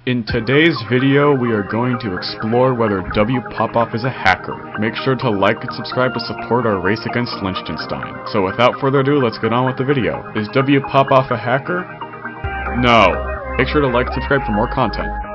In today's video, we are going to explore whether wPopoff is a hacker. Make sure to like and subscribe to support our race against Liechtenstein. So without further ado, let's get on with the video. Is wPopoff a hacker? No. Make sure to like and subscribe for more content.